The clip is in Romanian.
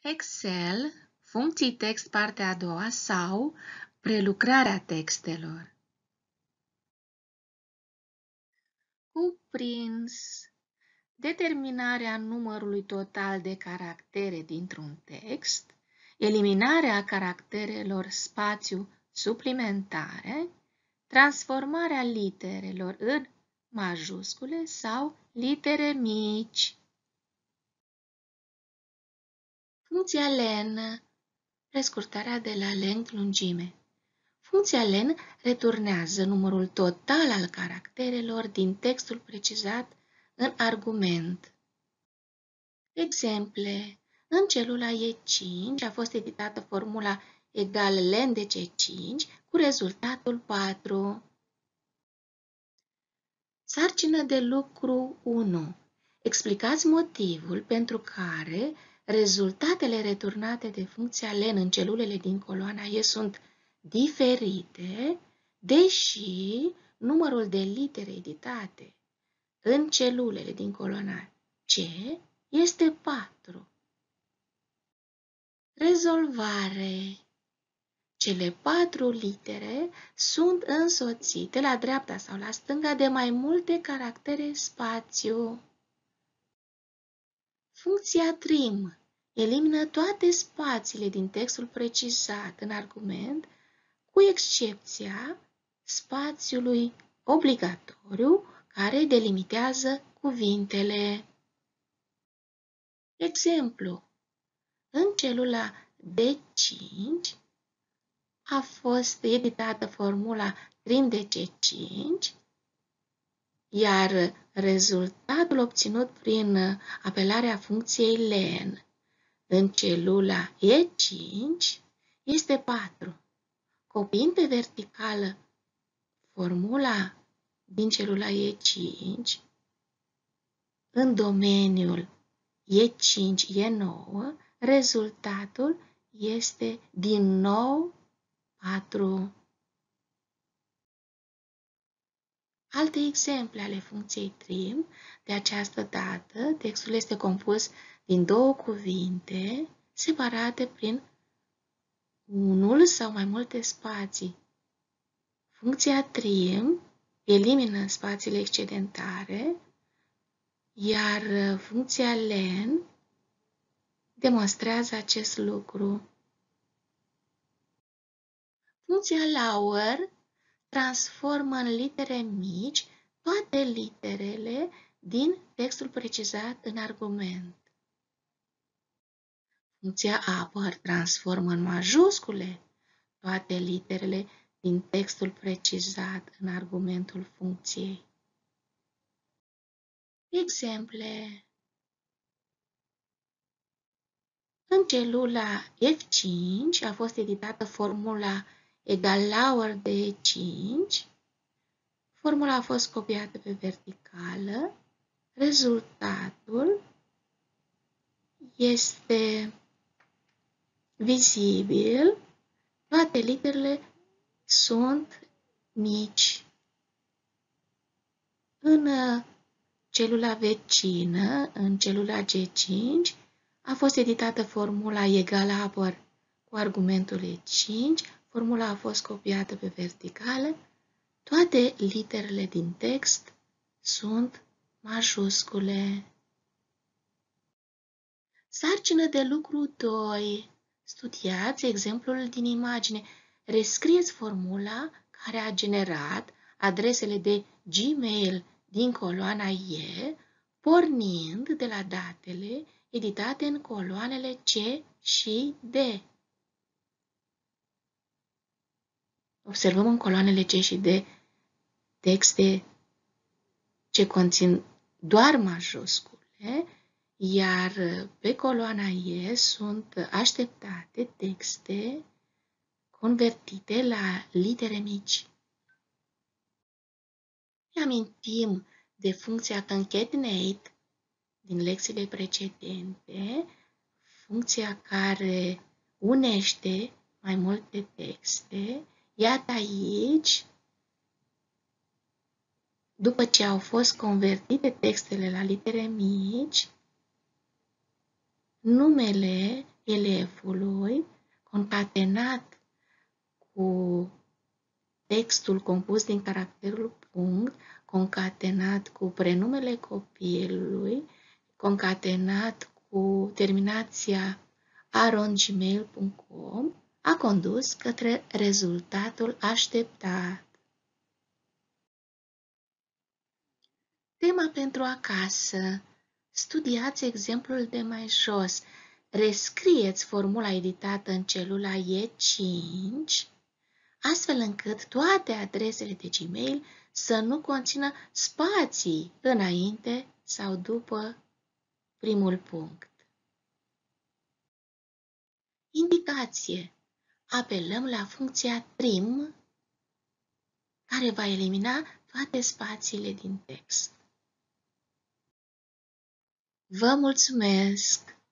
Excel, funcții text partea a doua sau prelucrarea textelor. Cuprins. Determinarea numărului total de caractere dintr-un text, eliminarea caracterelor spațiu suplimentare, transformarea literelor în majuscule sau litere mici. Funcția len, prescurtarea de la length lungime. Funcția len returnează numărul total al caracterelor din textul precizat în argument. Exemple. În celula E5 a fost editată formula egal len de C5 cu rezultatul 4. Sarcină de lucru 1. Explicați motivul pentru care rezultatele returnate de funcția len în celulele din coloana E sunt diferite, deși numărul de litere editate în celulele din coloana C este 4. Rezolvare. Cele 4 litere sunt însoțite la dreapta sau la stânga de mai multe caractere spațiu. Funcția trim elimină toate spațiile din textul precizat în argument, cu excepția spațiului obligatoriu care delimitează cuvintele. Exemplu. În celula D5 a fost editată formula trim de C5, iar rezultatul obținut prin apelarea funcției len în celula E5 este 4. Copiind pe verticală formula din celula E5 în domeniul E5-E9, rezultatul este din nou 4. Alte exemple ale funcției trim. De această dată, textul este compus din două cuvinte separate prin unul sau mai multe spații. Funcția trim elimină spațiile excedentare, iar funcția len demonstrează acest lucru. Funcția lower transformă în litere mici toate literele din textul precizat în argument. Funcția upper transformă în majuscule toate literele din textul precizat în argumentul funcției. Exemple. În celula F5 a fost editată formula egal lower de 5. Formula a fost copiată pe verticală. Rezultatul este vizibil. Toate literele sunt mici. În celula vecină, în celula G5, a fost editată formula egal upper cu argumentul E5. Formula a fost copiată pe verticală. Toate literele din text sunt majuscule. Sarcină de lucru 2. Studiați exemplul din imagine. Rescrieți formula care a generat adresele de Gmail din coloana E, pornind de la datele editate în coloanele C și D. Observăm în coloanele C și D texte ce conțin doar majuscule, iar pe coloana E sunt așteptate texte convertite la litere mici. Ne amintim de funcția concatenate din lecțiile precedente, funcția care unește mai multe texte. Iată aici, după ce au fost convertite textele la litere mici, numele elevului concatenat cu textul compus din caracterul punct, concatenat cu prenumele copilului, concatenat cu terminația @gmail.com, a condus către rezultatul așteptat. Tema pentru acasă. Studiați exemplul de mai jos. Rescrieți formula editată în celula E5, astfel încât toate adresele de Gmail să nu conțină spații înainte sau după primul punct. Indicație. Apelăm la funcția trim, care va elimina toate spațiile din text. Vă mulțumesc!